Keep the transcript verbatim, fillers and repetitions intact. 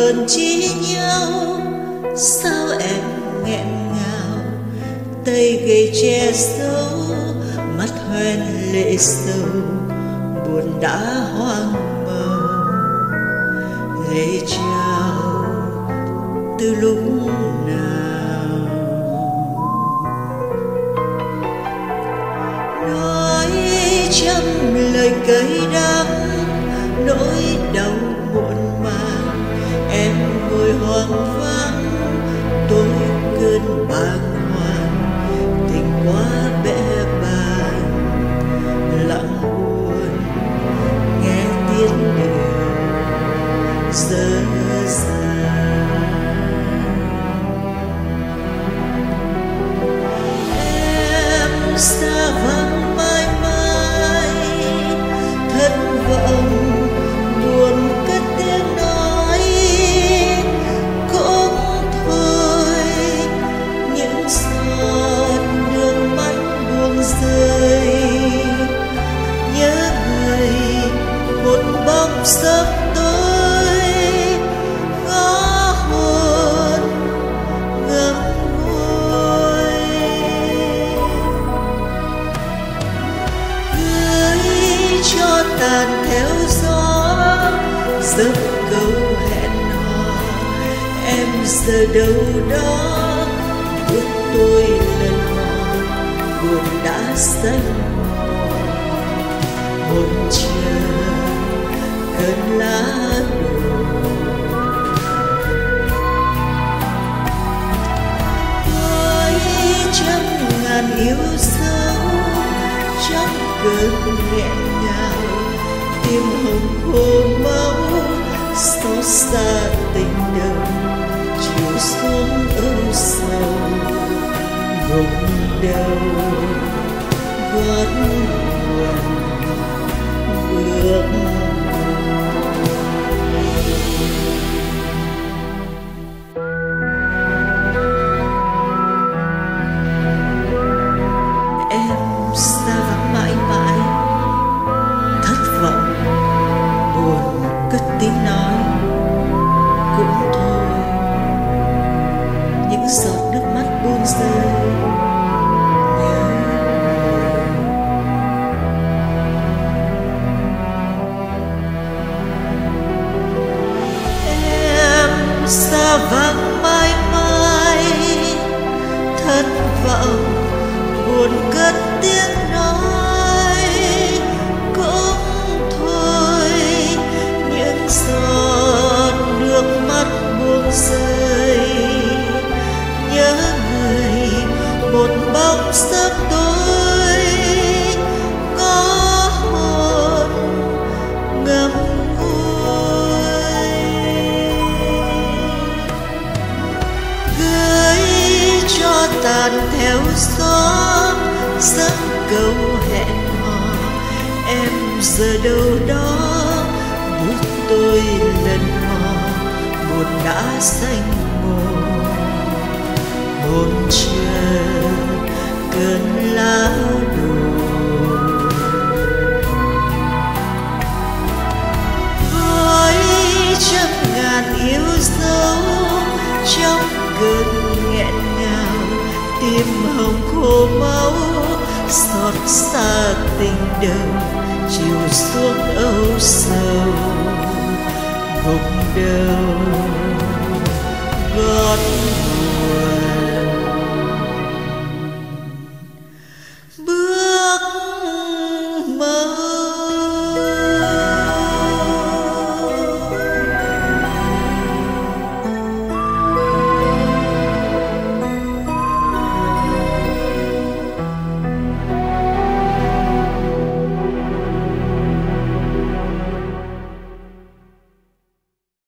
buồn chi nhau, sao em nghẹn ngào, tay gầy che giấu, mắt hoen lệ sâu, buồn đã hoang màu. Lệ trao từ lúc nào, nói trăm lời cay đắng, nỗi đau muộn màng. Em ngồi hoang vắng, tôi cơn bàng hoàng, tình quá bẽ bàng, lặng buồn nghe tiếng điều dở dàng. Em xa vắng mãi mãi, thất vọng buồn cất tiếng nói, cũng thôi những giọt nước mắt buông rơi. Nhớ người một bóng giấc tôi, ngõ hồn ngậm ngùi, gửi cho tàn theo gió giấc câu hẹn hò. Em giờ đâu đó bước tôi lần mò, buồn đã xanh màu hồn chờ cơn lá đổ. Với trăm ngàn yêu dấu trong cơn nghẹn ngào, tim hồng khô máu xót xa tình đầu, chiều xuống âu sầu gục đầu gót buồn bước. Em xa vắng mãi mãi, thất vọng buồn cất tiếng nói, cũng thôi những giọt nước mắt buông rơi. Nhớ em xa vắng mãi mãi, thất vọng buồn cất tiếng nói, cũng thôi những giọt nước mắt buông rơi. Nhớ người một bóng giấc tôi, có hồn ngậm ngùi, gửi cho tàn theo gió giấc câu hẹn hò. Em giờ đâu đó bước tôi lần mò, buồn đã xanh màu hồn chờ cơn lá đổ. Với trăm ngàn yêu dấu trong cơn nghẹn ngào, tim hồng khô máu xót xa tình đầu, chiều xuống âu sầu gục đầu